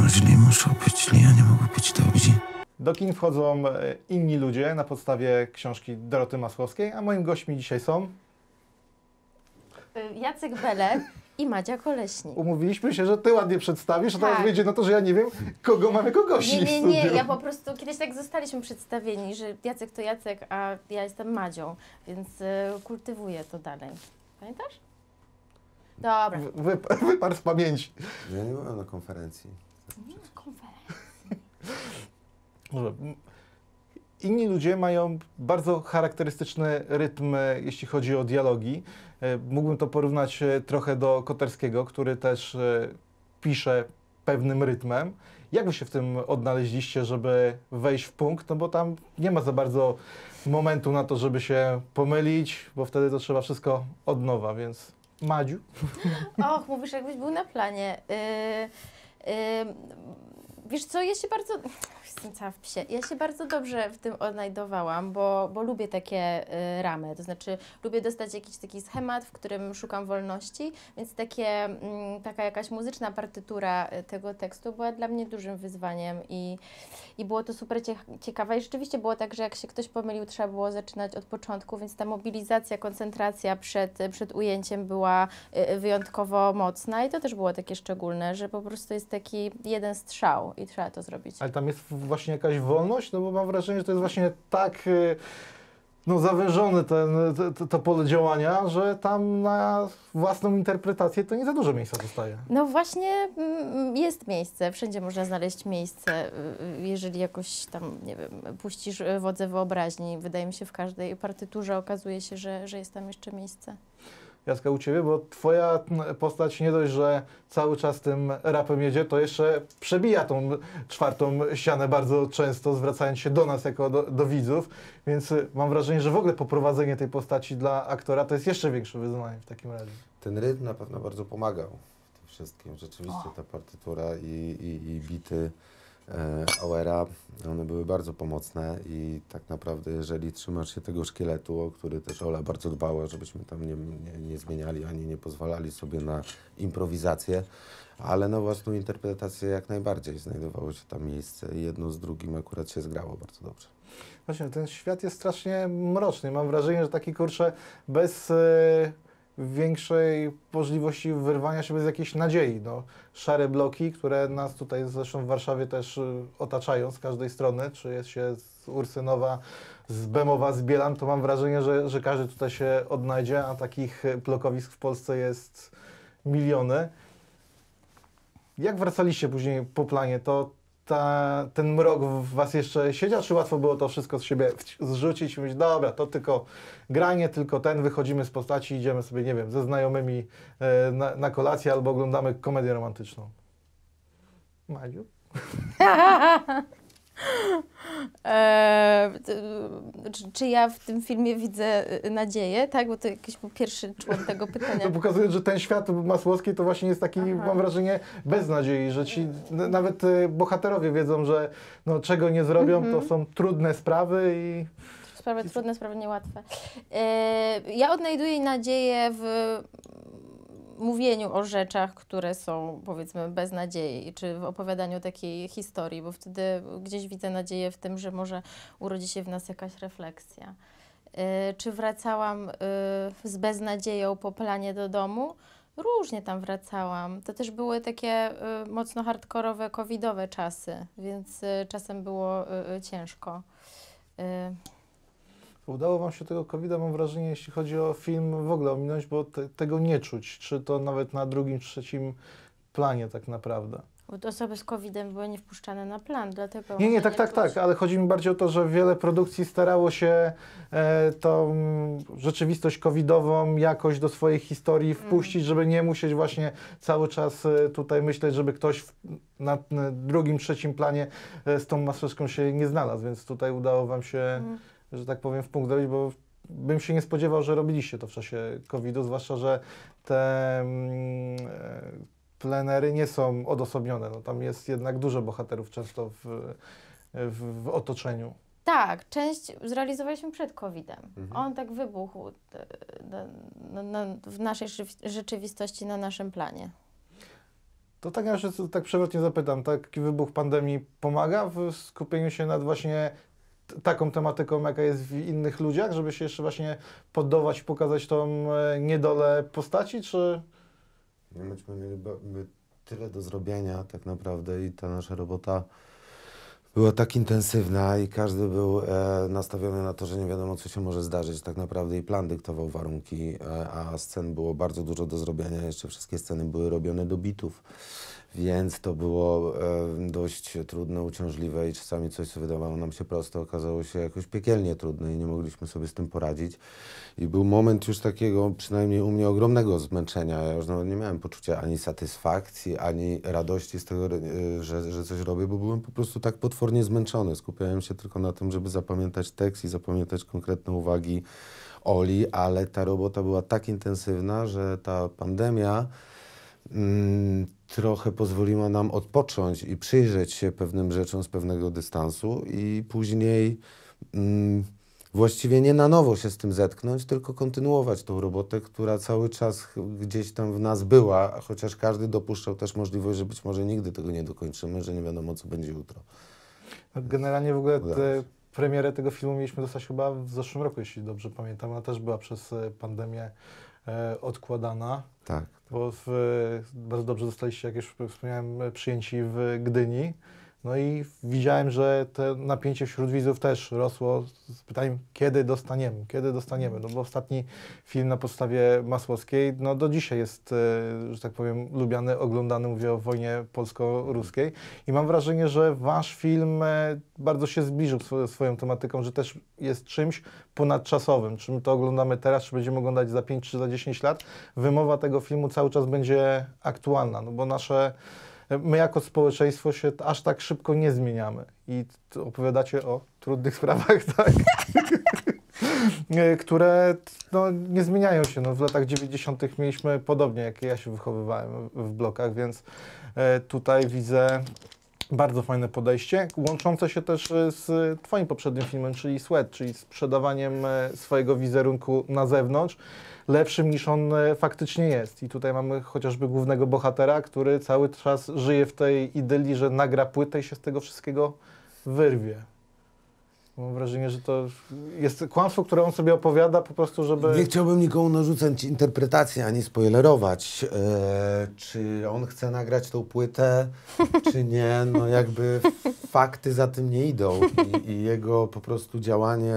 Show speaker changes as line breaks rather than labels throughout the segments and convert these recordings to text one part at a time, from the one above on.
źli muszą być źli, a nie mogą być dobrzy.
Do kin wchodzą inni ludzie na podstawie książki Doroty Masłowskiej, a moimi gośćmi dzisiaj są...
Jacek Belek i Madzia Koleśnik.
Umówiliśmy się, że ty ładnie przedstawisz, a teraz
Tak.
wyjdzie na to, że ja nie wiem, kogo mamy gości w studiu.
Nie, ja po prostu kiedyś tak zostaliśmy przedstawieni, że Jacek to Jacek, a ja jestem Madzią, więc kultywuję to dalej. Pamiętasz? Dobra.
Wyparł z pamięci.
Ja nie byłem na konferencji.
Może. Inni ludzie mają bardzo charakterystyczny rytm, jeśli chodzi o dialogi. Mógłbym to porównać trochę do Koterskiego, który też pisze pewnym rytmem. Jak wy się w tym odnaleźliście, żeby wejść w punkt? No bo tam nie ma za bardzo momentu na to, żeby się pomylić, bo wtedy to trzeba wszystko od nowa, więc Madziu.
Och, mówisz, jakbyś był na planie. Wiesz co, jestem cała w psie. Ja się bardzo dobrze w tym odnajdowałam, bo lubię takie ramy, to znaczy lubię dostać jakiś taki schemat, w którym szukam wolności, więc taka jakaś muzyczna partytura tego tekstu była dla mnie dużym wyzwaniem i było to super ciekawe. I rzeczywiście było tak, że jak się ktoś pomylił, trzeba było zaczynać od początku, więc ta mobilizacja, koncentracja przed ujęciem była wyjątkowo mocna i to też było takie szczególne, że po prostu jest taki jeden strzał i trzeba to zrobić.
Ale tam jest właśnie jakaś wolność, no bo mam wrażenie, że to jest właśnie tak zawężone to pole działania, że tam na własną interpretację to nie za dużo miejsca zostaje.
No właśnie jest miejsce, wszędzie można znaleźć miejsce, jeżeli jakoś tam, nie wiem, puścisz wodze wyobraźni. Wydaje mi się, w każdej partyturze okazuje się, że jest tam jeszcze miejsce.
Jacka, u Ciebie, bo Twoja postać nie dość, że cały czas tym rapem jedzie, to jeszcze przebija tą czwartą ścianę bardzo często, zwracając się do nas jako do widzów, więc mam wrażenie, że w ogóle poprowadzenie tej postaci dla aktora to jest jeszcze większe wyzwanie w takim razie.
Ten rytm na pewno bardzo pomagał w tym wszystkim. Rzeczywiście ta partytura i bity Auera, one były bardzo pomocne i tak naprawdę jeżeli trzymasz się tego szkieletu, o który też Ola bardzo dbała, żebyśmy tam nie zmieniali ani nie pozwalali sobie na improwizację, ale na własną interpretację jak najbardziej znajdowało się tam miejsce i jedno z drugim akurat się zgrało bardzo dobrze.
Właśnie, ten świat jest strasznie mroczny. Mam wrażenie, że taki kurczę bez większej możliwości wyrwania się bez jakiejś nadziei. No, szare bloki, które nas tutaj zresztą w Warszawie też otaczają z każdej strony, czy jest się z Ursynowa, z Bemowa, z Bielan, to mam wrażenie, że każdy tutaj się odnajdzie, a takich blokowisk w Polsce jest miliony. Jak wracaliście później po planie, to ten mrok w was jeszcze siedział, czy łatwo było to wszystko z siebie zrzucić i mówić, dobra, to tylko granie, tylko wychodzimy z postaci, idziemy sobie, nie wiem, ze znajomymi na kolację albo oglądamy komedię romantyczną. Madziu?
Czy ja w tym filmie widzę nadzieję, tak? Bo to jakiś był pierwszy człon tego pytania.
To pokazuje, że ten świat Masłowski to właśnie jest taki, mam wrażenie, bez nadziei, że ci nawet bohaterowie wiedzą, że no, czego nie zrobią, to są trudne sprawy i...
Sprawy trudne, sprawy niełatwe. Ja odnajduję nadzieję w mówieniu o rzeczach, które są, powiedzmy, bez nadziei, czy w opowiadaniu takiej historii, bo wtedy gdzieś widzę nadzieję w tym, że może urodzi się w nas jakaś refleksja. Czy wracałam z beznadzieją po planie do domu? Różnie tam wracałam. To też były takie mocno hardkorowe, covidowe czasy, więc czasem było ciężko.
Udało wam się tego COVID-a, mam wrażenie, jeśli chodzi o film, w ogóle ominąć, bo tego nie czuć, czy to nawet na drugim, trzecim planie tak naprawdę.
Bo osoby z COVID-em były nie wpuszczane na plan, dlatego...
Nie, tak, ale chodzi mi bardziej o to, że wiele produkcji starało się tą rzeczywistość covidową jakoś do swojej historii wpuścić, żeby nie musieć właśnie cały czas tutaj myśleć, żeby ktoś na drugim, trzecim planie z tą maseczką się nie znalazł, więc tutaj udało wam się, że tak powiem, w punkt dojść, bo bym się nie spodziewał, że robiliście to w czasie COVID-u, zwłaszcza, że te plenery nie są odosobnione. No, tam jest jednak dużo bohaterów często w otoczeniu.
Tak, część zrealizowaliśmy przed COVID-em. On tak wybuchł w naszej rzeczywistości, na naszym planie.
To tak, ja jeszcze tak przewrotnie zapytam, taki wybuch pandemii pomaga w skupieniu się nad właśnie taką tematyką, jaka jest w innych ludziach, żeby się jeszcze właśnie poddawać, pokazać tą niedolę postaci, czy...
Myśmy mieli tyle do zrobienia tak naprawdę i ta nasza robota była tak intensywna i każdy był nastawiony na to, że nie wiadomo, co się może zdarzyć tak naprawdę i plan dyktował warunki, a scen było bardzo dużo do zrobienia. Jeszcze wszystkie sceny były robione do bitów, więc to było dość trudne, uciążliwe i czasami coś, co wydawało nam się proste, okazało się jakoś piekielnie trudne i nie mogliśmy sobie z tym poradzić. I był moment już takiego, przynajmniej u mnie, ogromnego zmęczenia. Ja już nawet nie miałem poczucia ani satysfakcji, ani radości z tego, że coś robię, bo byłem po prostu tak potwornie zmęczony. Skupiałem się tylko na tym, żeby zapamiętać tekst i zapamiętać konkretne uwagi Oli, ale ta robota była tak intensywna, że ta pandemia trochę pozwoliła nam odpocząć i przyjrzeć się pewnym rzeczom z pewnego dystansu i później właściwie nie na nowo się z tym zetknąć, tylko kontynuować tą robotę, która cały czas gdzieś tam w nas była, chociaż każdy dopuszczał też możliwość, że być może nigdy tego nie dokończymy, że nie wiadomo, co będzie jutro.
Generalnie w ogóle premierę tego filmu mieliśmy dostać chyba w zeszłym roku, jeśli dobrze pamiętam. Ona też była przez pandemię odkładana.
Tak.
Bo bardzo dobrze zostaliście, jak już wspomniałem, przyjęci w Gdyni. No i widziałem, że to napięcie wśród widzów też rosło z pytaniem, kiedy dostaniemy. No bo ostatni film na podstawie Masłowskiej, no do dzisiaj jest, że tak powiem, lubiany, oglądany, mówię o wojnie polsko-ruskiej. I mam wrażenie, że wasz film bardzo się zbliżył swoją tematyką, że też jest czymś ponadczasowym. Czy my to oglądamy teraz, czy będziemy oglądać za 5 czy za 10 lat, wymowa tego filmu cały czas będzie aktualna, no bo my jako społeczeństwo się aż tak szybko nie zmieniamy i opowiadacie o trudnych sprawach, tak? które no, nie zmieniają się. No, w latach 90. mieliśmy podobnie, jak ja się wychowywałem w blokach, więc tutaj widzę bardzo fajne podejście, łączące się też z twoim poprzednim filmem, czyli Sweat, czyli sprzedawaniem swojego wizerunku na zewnątrz, lepszym niż on faktycznie jest. I tutaj mamy chociażby głównego bohatera, który cały czas żyje w tej idylii, że nagra płytę i się z tego wszystkiego wyrwie. Mam wrażenie, że to jest kłamstwo, które on sobie opowiada po prostu, żeby...
Nie chciałbym nikomu narzucać interpretacji, ani spoilerować, czy on chce nagrać tą płytę, czy nie. No jakby fakty za tym nie idą i jego po prostu działanie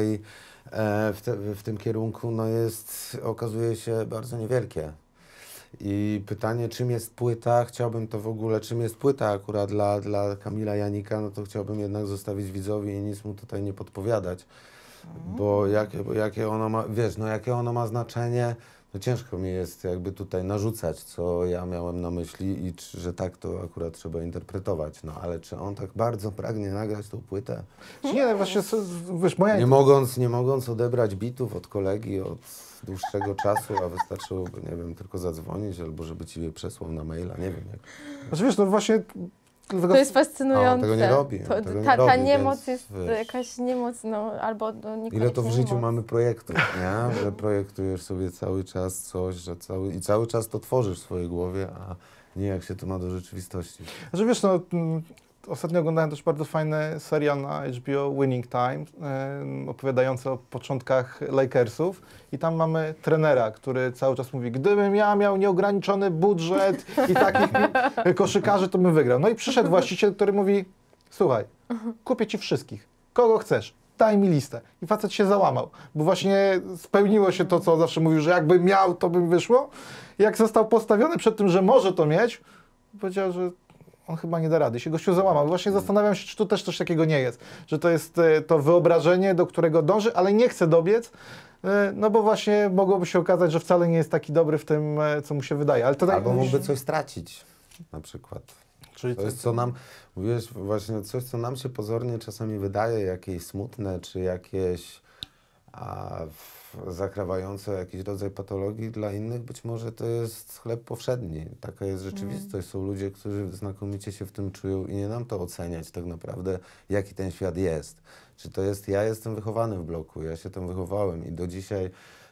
w tym kierunku no okazuje się bardzo niewielkie. I pytanie, czym jest płyta, czym jest płyta akurat dla Kamila Janika, no to chciałbym jednak zostawić widzowi i nic mu tutaj nie podpowiadać, bo jakie ono ma, jakie ono ma znaczenie, no ciężko mi jest jakby tutaj narzucać, co ja miałem na myśli i że tak to akurat trzeba interpretować, no ale czy on tak bardzo pragnie nagrać tą płytę?
Nie, właśnie, wiesz, moja...
Nie mogąc odebrać bitów od kolegi od dłuższego czasu, a wystarczyłoby, nie wiem, tylko zadzwonić albo żeby ci je przesłał na maila, nie wiem jak.
Znaczy wiesz, no właśnie...
To jest fascynujące.
A on tego nie robi.
Ta niemoc jest jakaś niemoc, no albo niekoniecznie
ile to w życiu
niemoc.
mamy projektów, nie? Że projektujesz sobie cały czas coś, i cały czas to tworzysz w swojej głowie, a nie jak się to ma do rzeczywistości.
Znaczy wiesz, no... Ostatnio oglądałem też bardzo fajny serial na HBO, Winning Time, opowiadający o początkach Lakersów i tam mamy trenera, który cały czas mówi, gdybym ja miał nieograniczony budżet i takich koszykarzy, to bym wygrał. No i przyszedł właściciel, który mówi, słuchaj, kupię ci wszystkich, kogo chcesz, daj mi listę. I facet się załamał, bo właśnie spełniło się to, co zawsze mówił, że jakbym miał, to bym wyszło. I jak został postawiony przed tym, że może to mieć, powiedział, że on chyba nie da rady, się gościu załamał. Właśnie zastanawiam się, czy tu też coś takiego nie jest, że to jest to wyobrażenie, do którego dąży, ale nie chce dobiec, no bo właśnie mogłoby się okazać, że wcale nie jest taki dobry w tym, co mu się wydaje. Ale to
albo mógłby coś stracić, na przykład.
Czyli
to jest, co nam, mówiłeś, właśnie coś, co nam się pozornie czasami wydaje jakieś smutne, czy jakieś zakrawające jakiś rodzaj patologii, dla innych być może to jest chleb powszedni. Taka jest rzeczywistość. Są ludzie, którzy znakomicie się w tym czują i nie nam to oceniać tak naprawdę, jaki ten świat jest. Czy to jest, ja jestem wychowany w bloku, ja się tam wychowałem i do dzisiaj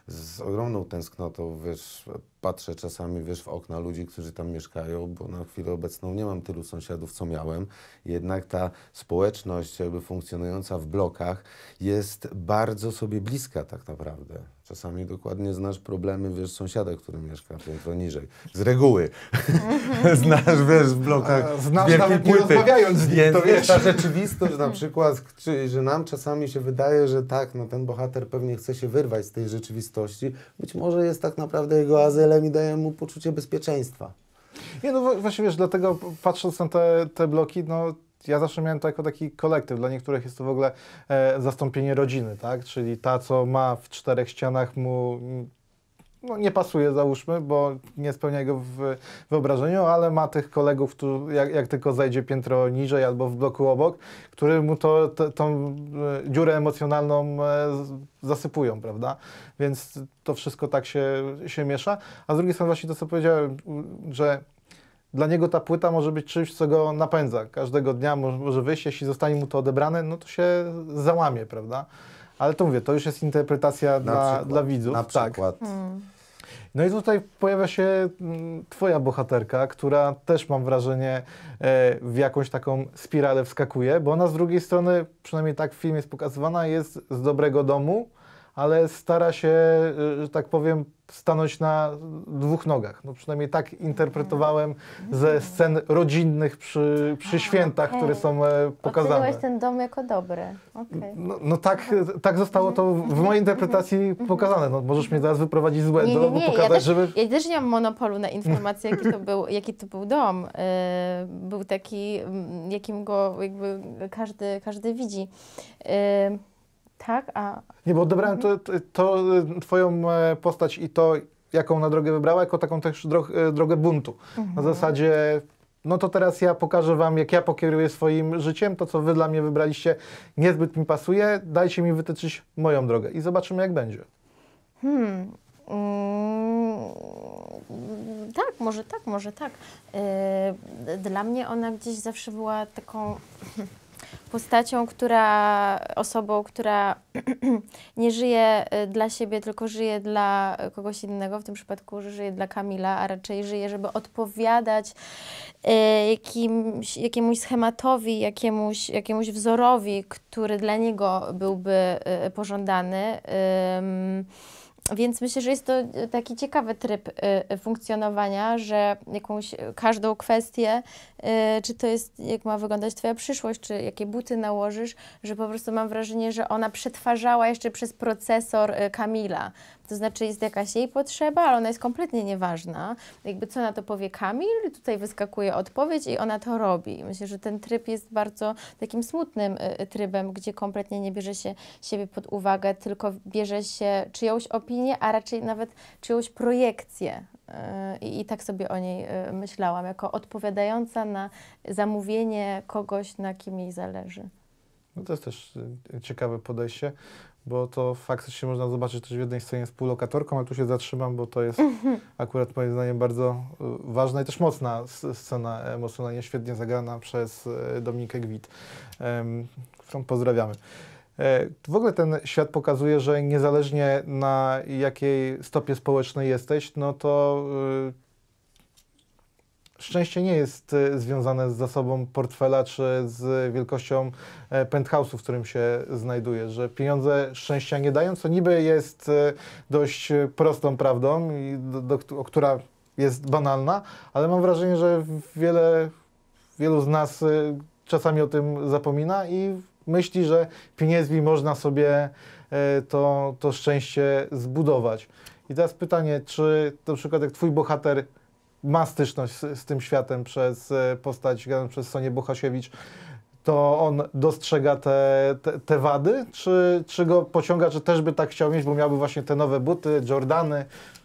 z ogromną tęsknotą, wiesz, patrzę czasami, wiesz, w okna ludzi, którzy tam mieszkają, bo na chwilę obecną nie mam tylu sąsiadów, co miałem. Jednak ta społeczność jakby funkcjonująca w blokach jest bardzo sobie bliska tak naprawdę. Czasami dokładnie znasz problemy, wiesz, sąsiada, który mieszka piętro niżej. Z reguły. Znasz, wiesz, w blokach
Znasz
wielkiej
nawet nie
płyty.
rozmawiając z nim,
Więc
to wiesz.
ta rzeczywistość na przykład, że nam czasami się wydaje, że tak, no ten bohater pewnie chce się wyrwać z tej rzeczywistości, być może jest tak naprawdę jego azylem i daje mu poczucie bezpieczeństwa.
Nie, no właśnie wiesz, dlatego patrząc na te bloki, no ja zawsze miałem to jako taki kolektyw. Dla niektórych jest to w ogóle zastąpienie rodziny, tak? Czyli ta, co ma w 4 ścianach mu no, nie pasuje, załóżmy, bo nie spełnia jego w wyobrażeniu, ale ma tych kolegów, jak tylko zajdzie piętro niżej albo w bloku obok, który mu tą dziurę emocjonalną zasypują, prawda? Więc to wszystko tak się miesza. A z drugiej strony właśnie to, co powiedziałem, że dla niego ta płyta może być czymś, co go napędza. Każdego dnia może wyjść, jeśli zostanie mu to odebrane, no to się załamie, prawda? Ale to mówię, to już jest interpretacja dla widzów.
Na przykład.
No i tutaj pojawia się twoja bohaterka, która też mam wrażenie w jakąś taką spiralę wskakuje, bo ona z drugiej strony, przynajmniej tak w filmie jest pokazywana, jest z dobrego domu, ale stara się, że tak powiem, stanąć na 2 nogach. No przynajmniej tak interpretowałem ze scen rodzinnych przy świętach, które są pokazane.
Oceniłeś ten dom jako dobry. Okay.
No tak zostało to w mojej interpretacji pokazane. No, możesz mnie zaraz wyprowadzić z błędu, bo pokazać,
ja też nie mam monopolu na informację, jaki to był dom. Był taki, jakim go jakby każdy widzi. Tak,
Nie, bo odebrałem to twoją postać i to, jaką na drogę wybrała, jako taką też drogę buntu. Na zasadzie, no to teraz ja pokażę wam, jak ja pokieruję swoim życiem, to co wy dla mnie wybraliście niezbyt mi pasuje, dajcie mi wytyczyć moją drogę i zobaczymy, jak będzie.
Tak, może tak. Dla mnie ona gdzieś zawsze była taką postacią, osobą, która nie żyje dla siebie, tylko żyje dla kogoś innego, w tym przypadku, że żyje dla Kamila, a raczej żyje, żeby odpowiadać jakiemuś schematowi, jakiemuś wzorowi, który dla niego byłby pożądany. Więc myślę, że jest to taki ciekawy tryb funkcjonowania, że każdą kwestię, czy to jest, jak ma wyglądać twoja przyszłość, czy jakie buty nałożysz, że po prostu mam wrażenie, że ona przetwarzała jeszcze przez procesor Kamila. To znaczy jest jakaś jej potrzeba, ale ona jest kompletnie nieważna. Jakby co na to powie Kamil, tutaj wyskakuje odpowiedź i ona to robi. Myślę, że ten tryb jest bardzo takim smutnym trybem, gdzie kompletnie nie bierze się siebie pod uwagę, tylko bierze się czyjąś opinię, a raczej nawet czyjąś projekcję. I tak sobie o niej myślałam, jako odpowiadająca na zamówienie kogoś, na kim jej zależy.
No to jest też ciekawe podejście, bo to faktycznie można zobaczyć też w jednej scenie z współlokatorką, ale tu się zatrzymam, bo to jest akurat moim zdaniem bardzo ważna i też mocna scena emocjonalnie, świetnie zagrana przez Dominikę Gwit, którą pozdrawiamy. W ogóle ten świat pokazuje, że niezależnie na jakiej stopie społecznej jesteś, no to szczęście nie jest związane z zasobą portfela czy z wielkością penthouse'u, w którym się znajduje, że pieniądze szczęścia nie dają, co niby jest dość prostą prawdą, która jest banalna, ale mam wrażenie, że wielu z nas czasami o tym zapomina i myśli, że pieniędzmi można sobie to szczęście zbudować. I teraz pytanie, czy na przykład jak twój bohater ma styczność z tym światem przez postać graną przez Sonię Bohasiewicz, to on dostrzega te wady, czy go pociąga, że też by tak chciał mieć, bo miałby właśnie te nowe buty, Jordany?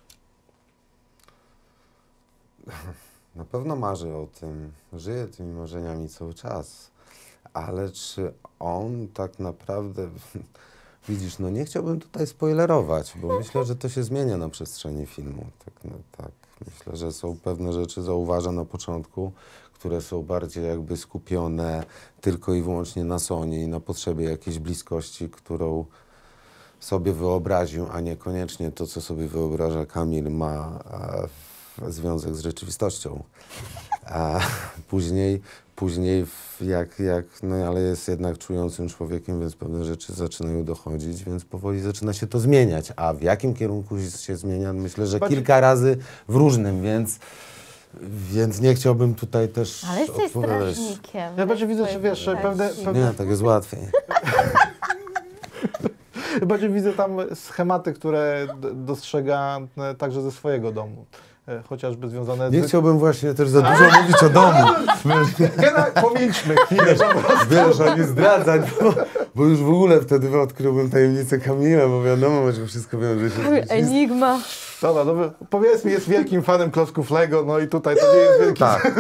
Na pewno marzy o tym, żyje tymi marzeniami cały czas, ale czy on tak naprawdę... Widzisz, no nie chciałbym tutaj spoilerować, bo myślę, że to się zmienia na przestrzeni filmu. Tak. Myślę, że są pewne rzeczy, zauważa na początku, które są bardziej jakby skupione tylko i wyłącznie na Soni i na potrzebie jakiejś bliskości, którą sobie wyobraził, a niekoniecznie to, co sobie wyobraża Kamil, ma związek z rzeczywistością. A później no ale jest jednak czującym człowiekiem, więc pewne rzeczy zaczynają dochodzić, więc powoli zaczyna się to zmieniać. A w jakim kierunku się zmienia? Myślę, że kilka razy w różnym, więc nie chciałbym tutaj też
Ale jesteś
odpowiadać.
strażnikiem.
Ja bardziej widzę, że wiesz, pewne...
Nie, tak jest łatwiej.
Bardziej widzę tam schematy, które dostrzega także ze swojego domu. Chociażby związane
Nie
z...
chciałbym właśnie też za dużo mówić o domu.
Pomilczmy chwilę.
Wiesz, a nie zdradzać, bo już w ogóle wtedy odkryłbym tajemnicę Kamila, bo wiadomo, że wszystko wiem, że się...
Enigma.
Dobra, no powiedzmy, jest wielkim fanem klocków Lego, no i tutaj to nie jest wielki...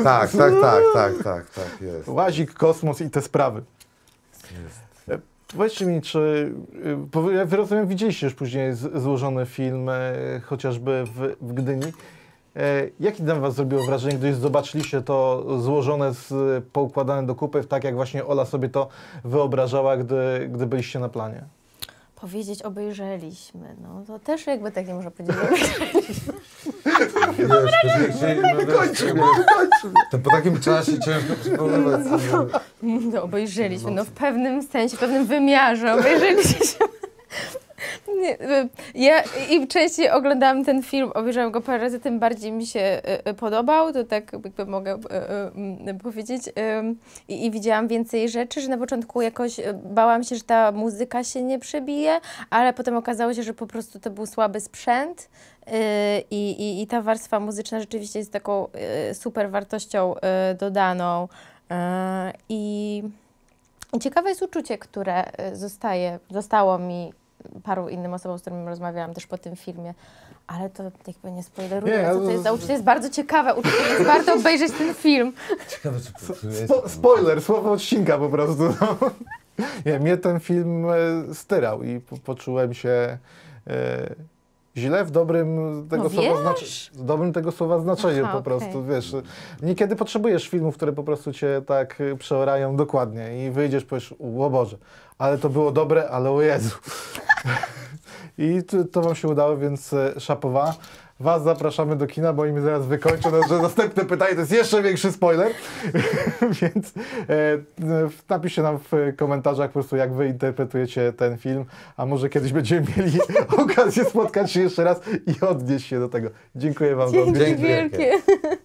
Tak, jest.
Łazik, kosmos i te sprawy. Powiedzcie mi, czy... Ja rozumiem, widzieliście już później złożony film, chociażby w Gdyni. Jaki na was zrobiło wrażenie, gdy zobaczyliście to złożone, poukładane do kupy, tak jak właśnie Ola sobie to wyobrażała, gdy byliście na planie?
Powiedzieć obejrzeliśmy, no to też jakby tak nie można powiedzieć, że obejrzeliśmy.
To po takim czasie ciężko przypomnieć.
No obejrzeliśmy, no w pewnym sensie, w pewnym wymiarze obejrzeliśmy. Nie, ja im częściej oglądałam ten film, obejrzałam go parę razy, tym bardziej mi się podobał, to tak jakby mogę powiedzieć. I widziałam więcej rzeczy, że na początku jakoś bałam się, że ta muzyka się nie przebije, ale potem okazało się, że po prostu to był słaby sprzęt i ta warstwa muzyczna rzeczywiście jest taką super wartością dodaną. I ciekawe jest uczucie, które zostało mi paru innym osobom, z którymi rozmawiałam też po tym filmie, ale to jakby nie spoileruję,
Nie,
co to jest za uczucie. Jest bardzo ciekawe uczucie, więc warto obejrzeć ten film.
Ciekawe, czy
Spoiler, słowo odcinka po prostu. No. Nie, mnie ten film styrał i poczułem się źle w dobrym tego, dobrym tego słowa znaczeniu.
Aha,
po prostu,
okej.
wiesz. Niekiedy potrzebujesz filmów, które po prostu cię tak przeorają dokładnie i wyjdziesz, powiesz, o Boże, ale to było dobre, ale o Jezu. I to wam się udało, więc szapowa. Was zapraszamy do kina, bo im zaraz wykończę, że następne pytanie to jest jeszcze większy spoiler. Więc napiszcie nam w komentarzach po prostu, jak wy interpretujecie ten film, a może kiedyś będziemy mieli okazję spotkać się jeszcze raz i odnieść się do tego. Dziękuję wam za
Dzięki
obejrzenie.
wielkie.